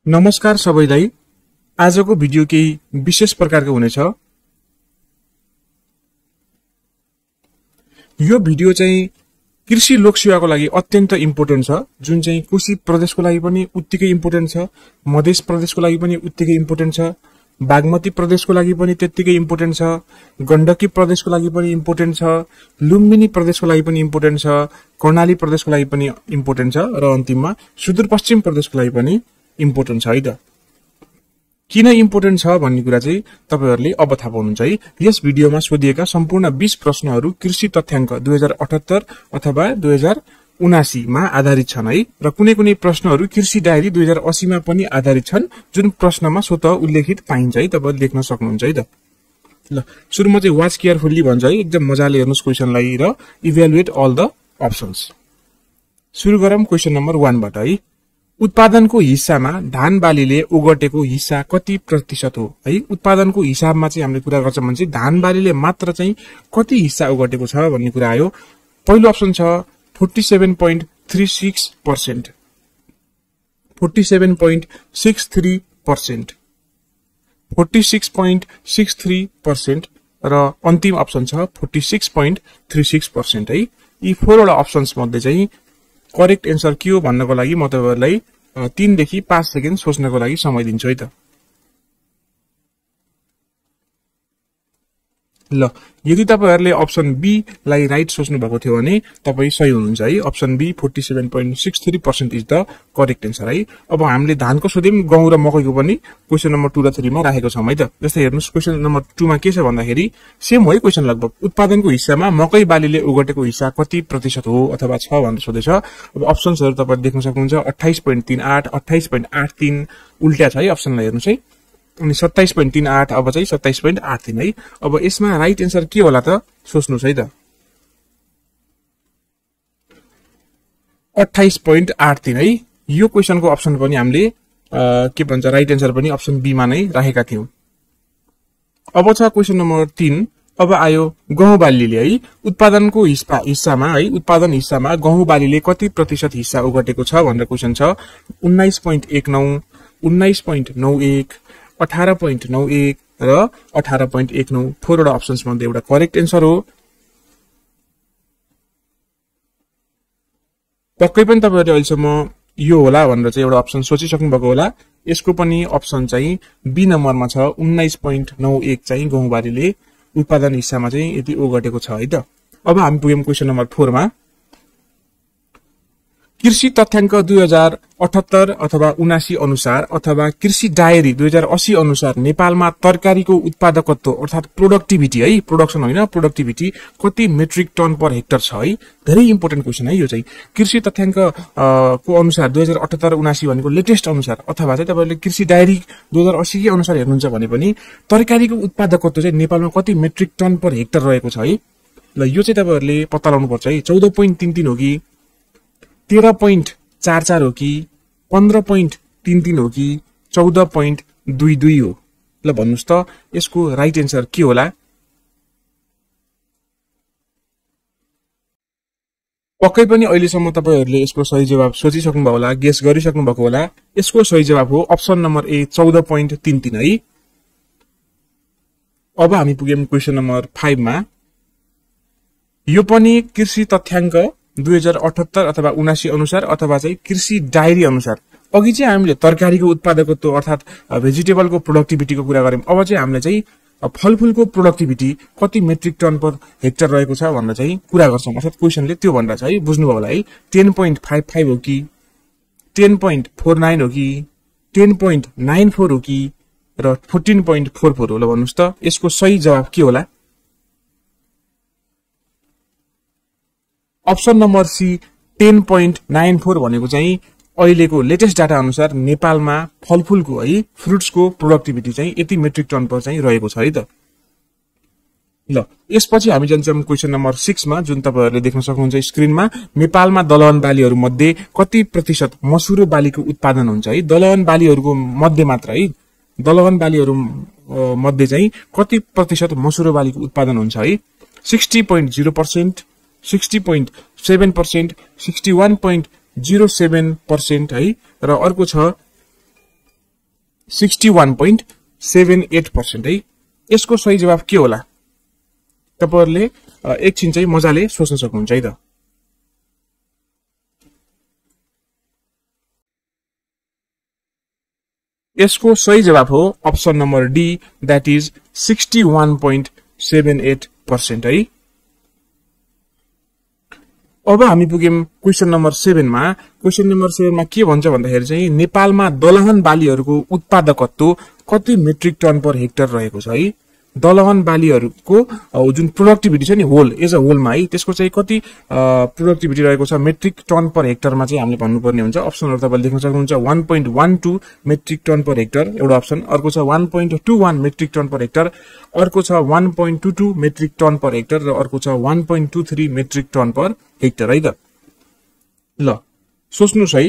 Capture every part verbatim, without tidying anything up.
नमस्कार सबैलाई। आजको भिडियो केही विशेष प्रकारको हुनेछ। यो भिडियो चाहिँ कृषि लोक सेवाको लागि अत्यन्त इम्पोर्टेन्ट छ, जुन चाहिँ कोशी प्रदेशको लागि पनि उत्तिकै इम्पोर्टेन्ट छ, मध्य प्रदेशको लागि पनि उत्तिकै इम्पोर्टेन्ट छ, बागमती प्रदेशको लागि पनि त्यत्तिकै इम्पोर्टेन्ट छ, गण्डकी प्रदेशको लागि पनि इम्पोर्टेन्ट छ, लुम्बिनी प्रदेशको लागि पनि इम्पोर्टेन्ट छ, कर्णाली प्रदेशको लागि पनि इम्पोर्टेन्ट छ र अन्तिममा सुदूरपश्चिम प्रदेशको लागि पनि इम्पोर्टेन्ट छ है त। किन इम्पोर्टेन्ट छ भन्ने कुरा चाहिँ तपाईहरुले अब थाहा पाउनुहुन्छ है। यस भिडियोमा सोधिएका सम्पूर्ण बीस प्रश्नहरू कृषि तथ्याङ्क दुई हजार अठहत्तर अथवा दुई हजार उनासी मा आधारित छन् है, र कुनै कुनै प्रश्नहरू कृषि डायरी दुई हजार अस्सी मा पनि आधारित छन्, जुन प्रश्नमा स्वतः उल्लेखित पाइन्छ है, तपाईले लेख्न सक्नुहुन्छ है त। ल सुरुमा चाहिँ वाच केयरफुल्ली भन्छ है, एकदम मजाले हेर्नुस् क्वेशनलाई र इभ्यालुएट अल द अप्सन्स। सुरु गरौँ क्वेशन नम्बर एक बाट है। उत्पादनको हिस्सामा धान बालीले ओगटेको हिस्सा कति प्रतिशत हो है। उत्पादनको हिसाबमा चाहिँ हामीले कुरा गर्छौं भने चाहिँ धान बालीले मात्र चाहिँ कति हिस्सा ओगटेको छ भन्ने कुरा आयो। पहिलो अप्सन छ सैंतालीस दशमलव तीस प्रतिशत, सैंतालीस दशमलव छत्तर प्रतिशत, छियालीस दशमलव तिरेसठ प्रतिशत र अन्तिम अप्सन छ छियालीस दशमलव छत्तीस प्रतिशत है। यी फोरवटा अप्सन्स मध्ये चाहिँ करेक्ट एन्सर के हो भन्नको लागि म तपाईहरुलाई तीन देखि पाँच सेकेन्ड सोच्नको लागि समय दिन्छु है त। ल यदि तपाईहरुले अप्सन बी लाई राइट सोच्नु भएको थियो भने तपाई सही हुनुहुन्छ है। अप्सन बी सैंतालीस दशमलव छत्तर प्रतिशत इज द करेक्ट एन्सर है। अब हामीले धानको सोध्यौं, गहुँ र मकैको पनि क्वेशन नम्बर टू र थ्री मा राखेको छौं है त। जस्तै हेर्नुस् क्वेशन नम्बर टू मा के छ भन्दाखेरि सेम हो है क्वेशन लगभग। उत्पादनको हिस्सामा मकै बालीले ओगटेको हिस्सा कति प्रतिशत हो अथवा छ भनेर सोधेछ। अब अप्सन्सहरु तपाईले देख्न सक्नुहुन्छ अट्ठाइस दशमलव तीन आठ, अट्ठाइस दशमलव आठ तीन उल्टा छ है अप्सनलाई हेर्नुस् है, अनि सत्ताइस दशमलव तीन आठ, अब चाहिँ सत्ताइस दशमलव आठ तीन है। अब यसमा राइट एन्सर के होला त सोच्नुस् है त। अट्ठाइस दशमलव आठ तीन है। यो क्वेशनको अप्सन पनि हामीले के भन्छ राइट एन्सर पनि अप्सन बी मा नै राखेका थियौं। अब छ क्वेशन नम्बर तीन। अब आयो गहुँ बालीले है उत्पादनको हिस्सा हिस्सामा है उत्पादन हिस्सामा गहुँ बालीले कति प्रतिशत हिस्सा ओगटेको छ भनेर क्वेशन छ। उन्नाइस दशमलव एक नौ, उन्नाइस दशमलव नौ एक, अठारह दशमलव नौ एक र अठारह दशमलव एक नौ। फोरवटा अप्सन्स मध्ये एउटा करेक्ट एन्सर हो। पक्कै पनि तपाईहरुले अहिलेसम्म यो होला भनेर चाहिँ एउटा अप्सन सोचिसक्नु भएको होला। यसको पनि अप्सन चाहिँ बी नम्बरमा छ। उन्नाइस दशमलव नौ एक चाहिँ गहुँ बालीले उत्पादन हिस्सामा चाहिँ यति ओगटेको छ है त। अब हामी पुग्यौं क्वेशन नम्बर फोर मा। कृषि तथ्याङ्क दुई हजार अठहत्तर अथवा उनासी अनुसार अथवा कृषि डायरी दुई हजार अस्सी अनुसार नेपालमा तरकारीको उत्पादकत्व अर्थात प्रोडक्टिभिटी है, प्रोडक्सन होइन प्रोडक्टिभिटी कति मेट्रिक टन पर हेक्टर छ है। धेरै इम्पोर्टेन्ट क्वेशन है यो चाहिँ। कृषि तथ्याङ्क को अनुसार दुई हजार अठहत्तर उनासी भनेको लेटेस्ट अनुसार अथवा चाहिँ तपाईले कृषि डायरी दुई हजार अस्सी के अनुसार हेर्नुहुन्छ भने पनि तरकारीको उत्पादकत्व चाहिँ नेपालमा कति मेट्रिक टन पर हेक्टर रहेको छ है। ल यो चाहिँ तपाईहरुले पत्ता लगाउनु पर्छ है। चौध दशमलव तीन तीन हो कि, तेह्र दशमलव चार चार हो कि, पन्ध्र दशमलव तीन तीन हो कि, चौध दशमलव दुई दुई हो। ल भन्नुस् त यसको राइट एन्सर के होला। पक्कै पनि अहिलेसम्म तपाईहरुले यसको सही जवाब सोचिसक्नु भएको होला, गेस गरिसक्नु भएको होला। यसको सही जवाब हो अप्सन नम्बर ए चौध दशमलव तीन तीन है। अब हामी पुग्यौं क्वेशन नम्बर पाँच मा। यो पनि कृषि तथ्याङ्क दुई हजार अठहत्तर अथवा उनासी अनुसार अथवा चाहिँ कृषि डायरी अनुसार। अघि चाहिँ हामीले तरकारीको उत्पादकत्व अर्थात भेजिटेबलको प्रोडक्टिभिटीको कुरा गर्यौं। अब चाहिँ हामीले चाहिँ फलफूलको प्रोडक्टिभिटी कति मेट्रिक टन पर हेक्टर रहेको छ भनेर चाहिँ कुरा गर्छौं। अर्थात क्वेशनले त्यो भनिरहेछ है, बुझ्नुभयो होला है। दस दशमलव पाँच पाँच हो कि, दस दशमलव चार नौ हो कि, दस दशमलव नौ चार हो कि र चौध दशमलव चार चार हो। ल भन्नुस् त यसको सही जवाब के होला। अप्सन नम्बर सी दस दशमलव नौ चार भनेको चाहिँ अहिलेको लेटेस्ट डाटा अनुसार नेपालमा फलफूलको है फ्रुट्सको प्रोडक्टिभिटी चाहिँ यति मेट्रिक टन पर चाहिँ रहेको छ है त। ल यसपछि हामी जान्छौं क्वेशन नम्बर छह मा, जुन तपाईहरुले देख्न सक्नुहुन्छ स्क्रिनमा। नेपालमा दलहन बालीहरु मध्ये कति प्रतिशत मसुरो बालीको उत्पादन हुन्छ है। दलहन बालीहरुको मध्ये मात्र है, दलहन बालीहरु मध्ये चाहिँ कति प्रतिशत मसुरो बालीको उत्पादन हुन्छ है। साठ दशमलव शून्य प्रतिशत, साठ दशमलव सात प्रतिशत, इकसठ दशमलव शून्य सात प्रतिशत है। र अर्को छ sixty one point seven eight percent है। यसको सही जवाफ के होला तपाईहरुले एकछिन चाहिँ मजाले सोच्न सक्नुहुन्छ है त। यसको सही जवाफ हो option number D, that is sixty one point seven eight percent है। अब हामी पुग्यौं क्वेशन नम्बर सेभेन मा। क्वेशन नम्बर सेभेन मा के भन्छ भन्दाखेरि चाहिँ नेपालमा दलहन बालीहरूको उत्पादकत्व कति मेट्रिक टन पर हेक्टर रहेको छ है। दलहन बालीहरूको जुन प्रोडक्टिभिटी छ नि होल एज अ होलमा है त्यसको चाहिँ कति प्रोडक्टिभिटी रहेको छ मेट्रिक टन पर हेक्टरमा चाहिँ हामीले भन्नुपर्ने हुन्छ। अप्सनहरु तपाईले देख्न सक्नुहुन्छ one point one two metric ton per hectare एउटा अप्सन, अर्को छ one point two one metric ton per hectare, अर्को छ one point two two metric ton per hectare र अर्को छ one point two three metric ton per hectare है त। ल सोच्नुस् है।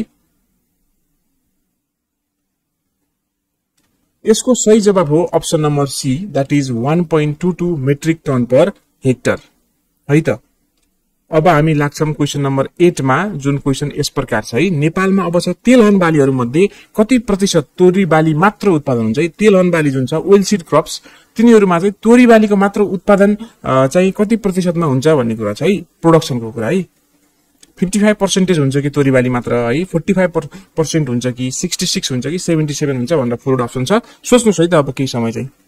यसको सही जवाब हो option number C, that is one point two two metric ton per hectare है त। अब हामी लाग्छौं क्वेशन नम्बर एट मा, जुन क्वेशन यस प्रकार छ है। नेपालमा अब छ तेलहन बालीहरू मध्ये कति प्रतिशत तोरी बाली मात्र उत्पादन हुन्छ है। तेलहन बाली जुन छ ओइल सीड क्रप्स तिनीहरुमा चाहिँ तोरी बालीको मात्र उत्पादन चाहिँ कति प्रतिशतमा हुन्छ भन्ने कुरा छ है, प्रोडक्सनको कुरा है। फिफ्टी फाइभ पर्सेन्टेज हुन्छ कि तोरी बाली मात्र है, फोर्टी फाइभ पर्सेन्ट हुन्छ कि सिक्सटी सिक्स हुन्छ कि सेभेन्टी सेभेन हुन्छ भनेर फोर अप्सन छ। सोच्नुस् है त अब केही समय चाहिँ।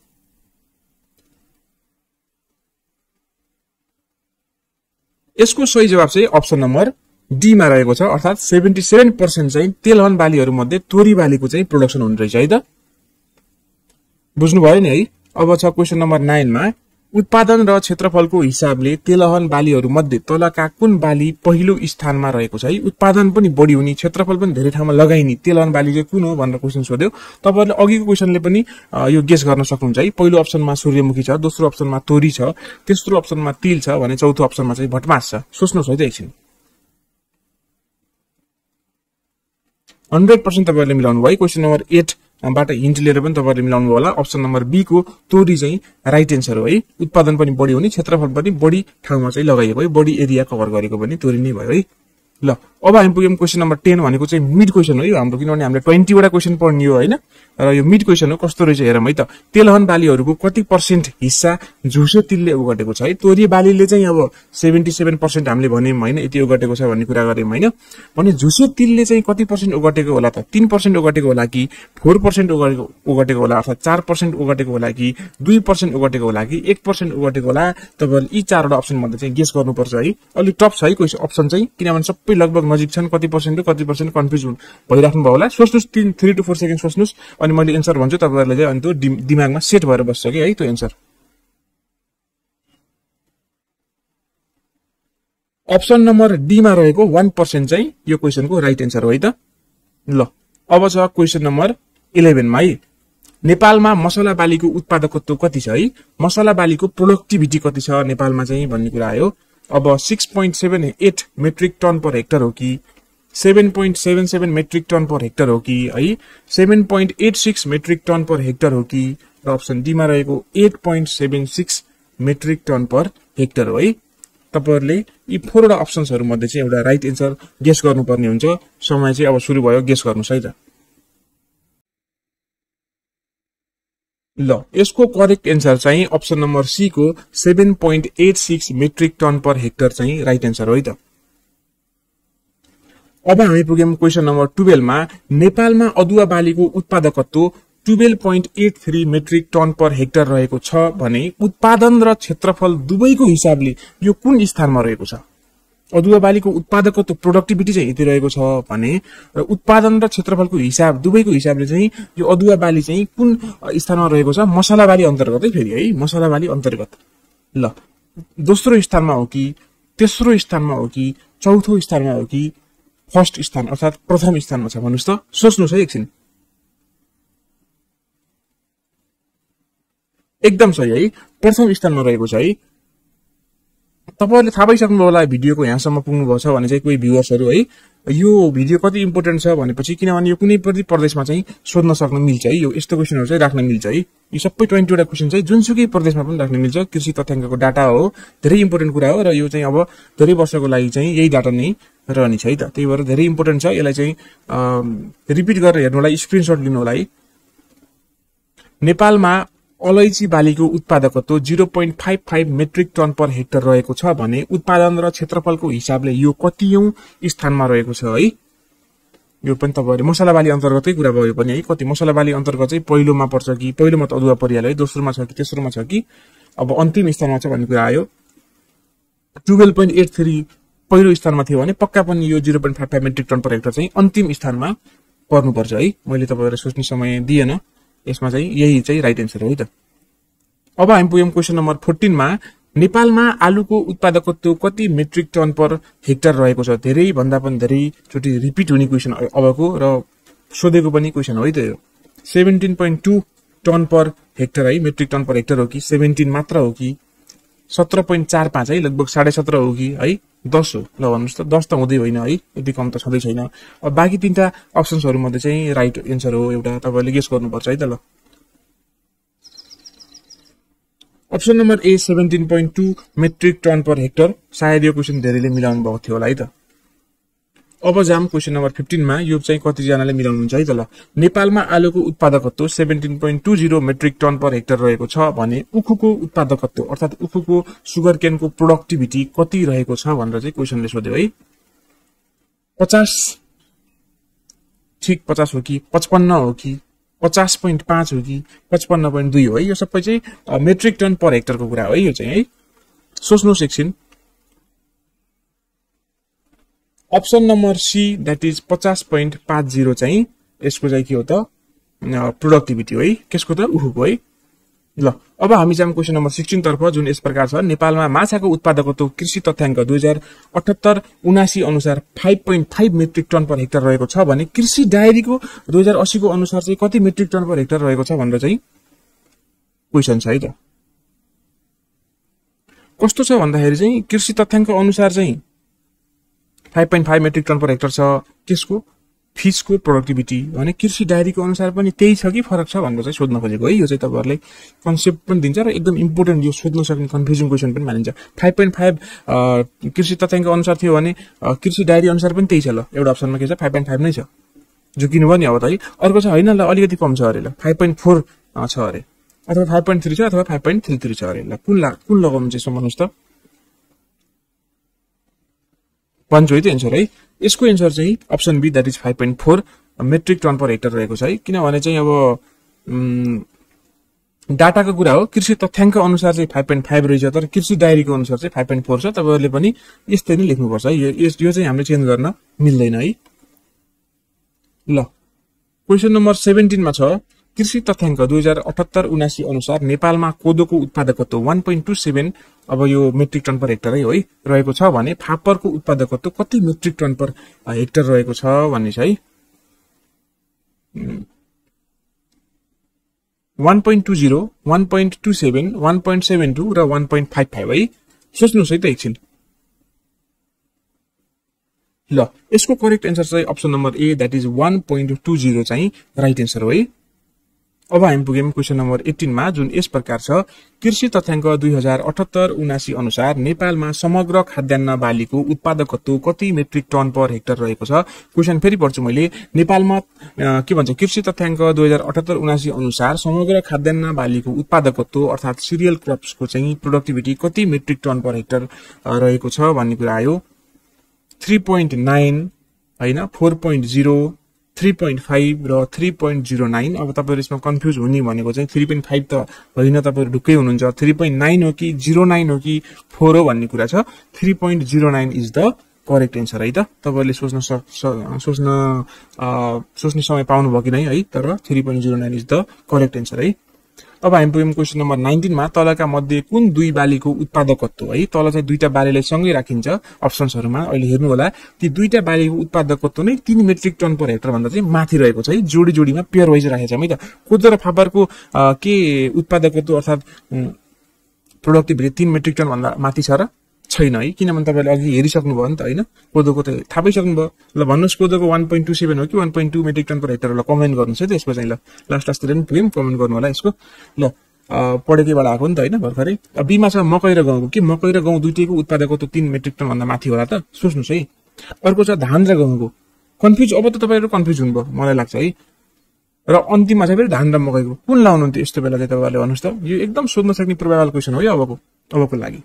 यसको सही जवाब चाहिँ अप्सन नम्बर डी मा रहेको छ, अर्थात सेभेन्टी सेभेन पर्सेन्ट चाहिँ तेलहन बालीहरू मध्ये तोरी बालीको चाहिँ प्रोडक्सन हुने रहेछ है त। बुझ्नु भयो नि है। अब छ क्वेशन नम्बर नाइन मा। उत्पादन र क्षेत्रफलको हिसाबले तेलहन बालीहरू मध्ये तलका कुन बाली पहिलो स्थानमा रहेको छ है। उत्पादन पनि बढी हुने, क्षेत्रफल पनि धेरै ठाउँमा लगाइने तेलहन बाली चाहिँ कुन हो भनेर क्वेशन सोध्यो। तपाईहरुले अघिको क्वेशनले पनि यो गेस गर्न सक्नुहुन्छ है। पहिलो अप्सनमा सूर्यमुखी छ, दोस्रो अप्सनमा तोरी छ, तेस्रो अप्सनमा तिल छ भने चौथो अप्सनमा चाहिँ भटमास छ। सोच्नुस् है त एकछिन। हन्ड्रेड पर्सेन्ट तपाईहरुले मिलाउनु भयो। क्वेशन नम्बर एट बाट हिन्ट लिएर पनि तपाईहरुले मिलाउनु होला। अप्सन नम्बर बी को तोरी चाहिँ राइट एन्सर हो है। उत्पादन पनि बढी हुने, क्षेत्रफल पनि बढी ठाउँमा चाहिँ लगाइएको है, बढी एरिया कभर गरेको पनि तोरी नै भयो है। ल अब हामी पुग्यौं क्वेशन नम्बर टेन भनेको चाहिँ मिड क्वेशन हो यो हाम्रो, किनभने हामीले ट्वेन्टी वटा क्वेशन पढ्ने हो हैन। र यो मिड क्वेशन हो, कस्तो रहेछ हेरौँ है त। तेलहन बालीहरूको कति पर्सेन्ट हिस्सा झुसे तिलले ओगटेको छ है। तोरी बालीले चाहिँ अब सेभेन्टी सेभेन पर्सेन्ट हामीले भन्यौं हैन, यति ओगटेको छ भन्ने कुरा गर्यौं हैन। भने झुसे तिलले चाहिँ कति पर्सेन्ट ओगटेको होला त। तीन पर्सेन्ट ओगटेको होला कि फोर पर्सेन्ट ओगटेको ओगटेको होला, अर्थात चार पर्सेन्ट ओगटेको होला कि दुई पर्सेन्ट ओगटेको होला कि एक पर्सेन्ट ओगटेको होला। तपाईहरुले यी चारवटा अप्सन मध्ये चाहिँ गेस गर्नुपर्छ है। अलि टफ छ है क्वेशन अप्सन चाहिँ, किनभने सबै लगभग नजिक छन्। कति पर्सेन्ट कति पर्सेन्ट कन्फ्युज भइराख्नु भयो होला। सोच्नुस् तीन थ्री टू फोर सेकेन्ड सोच्नुस्, अनि मैले एन्सर भन्छु, तपाईहरुले चाहिँ अनि त्यो दिमागमा सेट भएर बस्छ कि है त्यो एन्सर। अप्सन नम्बर डी मा रहेको वन पर्सेन्ट चाहिँ यो क्वेशनको राइट एन्सर हो है त। ल अब छ क्वेशन नम्बर इलेभेन मा है। नेपालमा मसला बालीको उत्पादकत्व कति छ है। मसला बालीको प्रोडक्टिभिटी कति छ नेपालमा चाहिँ भन्ने कुरा आयो। अब six point seven eight metric ton per hectare हो कि seven point seven seven metric ton per hectare हो कि है seven point eight six metric ton per hectare हो कि, र अप्सन डी मा रहेको eight point seven six metric ton per hectare हो है। तपाईहरुले यी फोरवटा अप्सन्सहरु मध्ये चाहिँ एउटा राइट एन्सर गेस गर्नुपर्ने हुन्छ। समय चाहिँ अब सुरु भयो, गेस गर्नुस् है त। ल यसको करेक्ट एन्सर चाहिँ अप्सन नम्बर सी को seven point eight six metric ton per hectare चाहिँ राइट एन्सर हो है त। अब हामी पुग्यौं क्वेशन नम्बर टुवेल्भ मा। नेपालमा अदुवा बालीको उत्पादकत्व twelve point eight three metric ton per hectare रहेको छ भने उत्पादन र क्षेत्रफल दुवैको हिसाबले यो कुन स्थानमा रहेको छ। अदुवा बालीको उत्पादकत्व प्रोडक्टिभिटी चाहिँ यति रहेको छ भने, र उत्पादन र क्षेत्रफलको हिसाब दुवैको हिसाबले चाहिँ यो अदुवा बाली चाहिँ कुन स्थानमा रहेको छ। मसला बाली अन्तर्गतै फेरि है, मसला बाली अन्तर्गत। ल दोस्रो स्थानमा हो कि, तेस्रो स्थानमा हो कि, चौथो स्थानमा हो कि फर्स्ट स्थान अर्थात प्रथम स्थानमा छ भन्नुस् त। सोच्नुस् है एकछिन। एकदम सही है, प्रथम स्थानमा रहेको छ है। तपाईहरुले थाहा पाइसक्नु होला भिडियोको यहाँसम्म पुग्नु भएको छ भने चाहिँ कोही भ्युअर्सहरु है, यो भिडियो कति इम्पोर्टेन्ट छ भनेपछि, किनभने यो कुनै पनि प्रदेशमा चाहिँ सोध्न सक्न मिल्छ है। यो यस्तो क्वेशनहरु चाहिँ राख्न मिल्छ है। यो सबै ट्वेन्टी वटा क्वेशन चाहिँ जुनसुकै प्रदेशमा पनि राख्न मिल्छ। कृषि तथ्याङ्कको डाटा हो, धेरै इम्पोर्टेन्ट कुरा हो, र यो चाहिँ अब धेरै वर्षको लागि चाहिँ यही डाटा नै रहनेछ है त। त्यही भएर धेरै इम्पोर्टेन्ट छ। यसलाई चाहिँ रिपिट गरेर हेर्नु होला, स्क्रिनशट लिनु होला है। नेपालमा अलैची बालीको उत्पादकत्व zero point five five metric ton per hectare रहेको छ भने उत्पादन र क्षेत्रफलको हिसाबले यो कतियौं स्थानमा रहेको छ है। यो पनि तपाईहरुले मसला बाली अन्तर्गतकै कुरा भयो पनि है। कति मसला बाली अन्तर्गत चाहिँ पहिलोमा पर्छ कि पहिलोमा त अदुवा परिहाल्यो है, दोस्रोमा छ कि तेस्रोमा छ कि अब अन्तिम स्थानमा छ भन्ने कुरा आयो। twelve point eight three पहिलो स्थानमा थियो भने पक्का पनि यो zero point five five metric ton per hectare चाहिँ अन्तिम स्थानमा पर्नुपर्छ है। मैले तपाईहरुलाई सोच्ने समय दिएन, यसमा चाहिँ यही चाहिँ राइट एन्सर हो है त। अब हामी पुग्यौं क्वेशन नम्बर fourteen मा। नेपालमा आलुको उत्पादकत्व कति मेट्रिक टन पर हेक्टर रहेको छ? धेरै भन्दा पनि धेरै चोटी रिपिट हुने क्वेशन अबको र सोधेको पनि क्वेशन हो है त यो। seventeen point two ton per hectare है, मेट्रिक टन पर हेक्टर हो कि seventeen मात्र हो कि seventeen point four five है, लगभग seventeen point seven हो कि है ten हो? ल भन्नुस् त, ten त हुँदै होइन है, यति कम त छँदै छैन। अब बाँकी तीनटा अप्सन्सहरु मध्ये चाहिँ राइट एन्सर हो एउटा, तपाईहरुले गेस गर्नुपर्छ है त। ल option number A seventeen point two metric ton per hectare, सायद यो क्वेशन धेरैले मिलाउनु भएको थियो होला है त। अब जाम क्वेशन नम्बर fifteen मा। यो चाहिँ कति जनाले मिलाउनुहुन्छ है त। ल नेपालमा आलुको उत्पादकत्व seventeen point two zero metric ton per hectare रहेको छ भने उखुको उत्पादकत्व अर्थात उखुको सुगर केनको प्रोडक्टिभिटी कति रहेको छ भनेर चाहिँ क्वेशनले सोध्यो है। fifty ठीक fifty हो कि fifty हो कि fifty point five हो कि fifty point two हो है। यो सबै चाहिँ मेट्रिक टन पर हेक्टरको कुरा हो है यो चाहिँ है। सोच्नुस् एकछिन। Option number C that is fifty point five zero चाहिँ यसको चाहिँ के हो त प्रोडक्टिभिटी हो है, केसको त उखुको है। ल अब हामी जाम क्वेशन नम्बर sixteen तर्फ, जुन यस प्रकार छ। नेपालमा माछाको उत्पादकत्व कृषि तथ्याङ्क दुई हजार अठहत्तर उनासी अनुसार five point five metric ton per hectare रहेको छ भने कृषि डायरीको दुई हजार अस्सी को अनुसार चाहिँ कति मेट्रिक टन पर हेक्टर रहेको छ भनेर चाहिँ क्वेशन छ है त। कस्तो छ भन्दाखेरि चाहिँ कृषि तथ्याङ्क अनुसार चाहिँ five point five metric ton per hectare छ त्यसको फिसको प्रोडक्टिभिटी भने कृषि डायरीको अनुसार पनि त्यही छ कि फरक छ भनेर चाहिँ सोध्न खोजेको है। यो चाहिँ तपाईहरुलाई कन्सेप्ट पनि दिन्छ र एकदम इम्पोर्टेन्ट, यो सोध्न सक्ने कन्फ्युजिङ क्वेशन पनि मानिन्छ। five point five कृषि तथ्याङ्क अनुसार थियो भने कृषि डायरी अनुसार पनि त्यही छ। ल एउटा अप्सनमा के छ five point five नै छ, झुकिनु भयो नि अब त है। अर्को छ हैन, ल अलिकति कम छ अरे, ल five point four छ अरे, अथवा five point three छ अथवा five point three three छ अरे। ल कुन ला कुन लगाउनु चाहिँ सम्झनुस् त। पञ्च हो त एन्सर है। यसको एन्सर चाहिँ option B that is five point four metric ton per hectare रहेको छ है। किनभने चाहिँ अब डाटाको कुरा हो, कृषि तथ्याङ्क अनुसार चाहिँ five point five रहेछ, तर कृषि डायरीको अनुसार चाहिँ five point four छ। तपाईहरुले पनि यस्तै नै लेख्नुपर्छ है। यो यो चाहिँ हामीले चेन्ज गर्न मिल्दैन है। ल क्वेशन नम्बर seventeen मा छ। कृषि तथ्याङ्क दुई हजार अठहत्तर उनासी अनुसार नेपालमा कोदोको उत्पादकत्व one point two seven अब यो मेट्रिक टन पर हेक्टर है है रहेको छ भने फापरको उत्पादकत्व कति मेट्रिक टन पर हेक्टर रहेको छ भन्ने छ है। one point two zero, one point two seven, one point seven two र one point five five है। सोच्नुस् है त एकछिन। ल यसको करेक्ट एन्सर चाहिँ option number A that is one point two zero चाहिँ राइट एन्सर हो है। अब हामी पुग्यौं क्वेशन नम्बर eighteen मा, जुन यस प्रकार छ। कृषि तथ्याङ्क दुई हजार अठहत्तर उनासी अनुसार नेपालमा समग्र खाद्यान्न बालीको उत्पादकत्व कति मेट्रिक टन पर हेक्टर रहेको छ। क्वेशन फेरि पढ्छु मैले। नेपालमा के भन्छ, कृषि तथ्याङ्क दुई हजार अठहत्तर उनासी अनुसार समग्र खाद्यान्न बालीको उत्पादकत्व अर्थात सिरियल क्रप्सको चाहिँ प्रोडक्टिभिटी कति मेट्रिक टन पर हेक्टर रहेको छ भन्ने कुरा आयो। three point nine हैन, four point zero, three point five र three point zero nine। अब तपाईहरु यसमा कन्फ्युज हुने भनेको चाहिँ three point five त होइन, तपाईहरु ढुक्कै हुनुहुन्छ। three point nine हो कि zero nine हो कि four हो भन्ने कुरा छ। three point zero nine is the correct answer है त। तपाईहरुले सोच्न सोच्न सोच्ने समय पाउनु भयो कि नै है, तर three point zero nine is the correct answer है। अब हामी पुग्यौं क्वेशन नम्बर nineteen मा। तलका मध्ये कुन दुई बालीको उत्पादकत्व है, तल चाहिँ दुईटा बालीलाई सँगै राखिन्छ अप्सन्सहरुमा। अहिले हेर्नु होला, ती दुईटा बालीको उत्पादकत्व नै तीन मेट्रिक टन पर हेक्टर भन्दा चाहिँ माथि रहेको छ है। जोडी जोडीमा पेयर वाइज राखेको छ है त। कोदो र फापरको के उत्पादकत्व अर्थात प्रोडक्टिभिटी तीन मेट्रिक टन भन्दा माथि छ र छैन है। किनभने तपाईले अघि हेरिसक्नु भयो नि त हैन, कोदोको त थाहा पाइसक्नु भयो। ल भन्नुस् कोदोको one point two seven हो कि one point two metric ton per hectare होला, कमेन्ट गर्नुस् है त यसको चाहिँ। ल लास्ट लास्टतिर पनि पुग्यौं, कमेन्ट गर्नु होला यसको। ल पढेकैबाट आएको नि त हैन भर्खरै। अब बीमा छ मकै र गहुँको, कि मकै र गहुँ दुईटैको उत्पादकत्व तीन मेट्रिक टन भन्दा माथि होला त। सोच्नुस् है। अर्को छ धान र गहुँको। कन्फ्युज, अब त तपाईहरु कन्फ्युज हुनुभयो मलाई लाग्छ है। र अन्तिममा चाहिँ फेरि धान र मकैको कुन लाउनुहुन्थ्यो यस्तो बेला चाहिँ तपाईहरुले भन्नुस् त। यो एकदम सोध्न सक्ने प्रोबेबल क्वेशन हो यो अबको अबको लागि।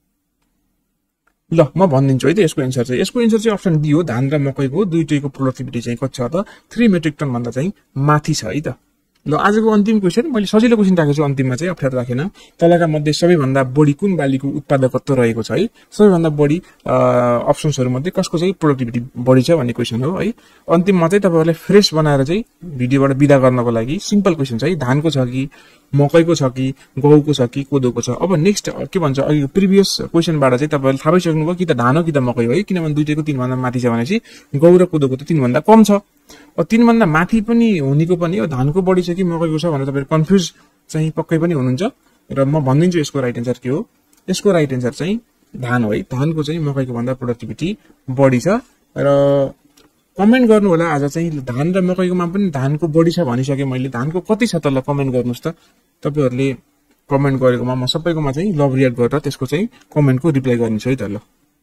ल म भनिदिन्छु है त यसको एन्सर चाहिँ। यसको एन्सर चाहिँ अप्सन डी हो, धान र मकैको दुईटैको प्रोडक्टिभिटी चाहिँ कति छ त थ्री मेट्रिक टन भन्दा चाहिँ माथि छ है त। ल आजको अन्तिम क्वेशन, मैले सजिलो क्वेशन राखेको छु अन्तिममा चाहिँ, अप्ठ्यारो राखेन। तलका मध्ये सबैभन्दा बढी कुन बालीको उत्पादकत्व रहेको छ है, सबैभन्दा बढी अप्सन्सहरु मध्ये कसको चाहिँ प्रोडक्टिभिटी बढी छ भन्ने क्वेशन हो है। अन्तिममा चाहिँ तपाईहरुलाई फ्रेश बनाएर चाहिँ भिडियोबाट बिदा गर्नको लागि सिम्पल क्वेशन छ है, धानको छ कि मकैको छ कि गहुँको छ कि कोदोको छ। अब नेक्स्ट के भन्छ, अघि प्रिभियस क्वेशनबाट चाहिँ तपाईहरुले थाहा पाइसक्नुभयो कि त धान हो कि त मकै हो है, किनभने दुईटैको तीन भन्दा माथि छ भनेपछि गहुँ र कोदोको त तीन भन्दा कम छ। अब तीन भन्दा माथि पनि हुनेको पनि हो, धानको बढी छ कि मकैको छ भनेर तपाईहरु कन्फ्युज चाहिँ पक्कै पनि हुनुहुन्छ। र म भनिदिन्छु यसको राइट एन्सर के हो। यसको राइट एन्सर चाहिँ धान हो है, धानको चाहिँ मकैको भन्दा प्रोडक्टिभिटी बढी छ। र कमेन्ट गर्नु होला आज चाहिँ धान र मकैकोमा पनि धानको बढी छ भनिसके मैले, धानको कति छ त ल कमेन्ट गर्नुस् त। तपाईहरुले कमेन्ट गरेकोमा म सबैकोमा चाहिँ लभ रियाक्ट गरेर त्यसको चाहिँ कमेन्टको रिप्लाई गर्नेछु है त ल।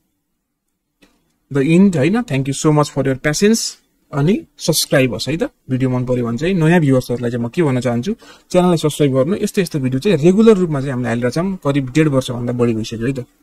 द इन्ड हैन, thank you so much for your patience. अनि सब्स्क्राइब होस् है त, भिडियो मन पर्यो भने चाहिँ नयाँ भ्युअर्सहरुलाई चाहिँ म के भन्न चाहन्छु, च्यानललाई सब्स्क्राइब गर्नु। यस्तो यस्तो भिडियो चाहिँ रेगुलर रूपमा चाहिँ हामीले हालिरहेछौं, करिब डेढ वर्ष भन्दा बढी भइसक्यो है त।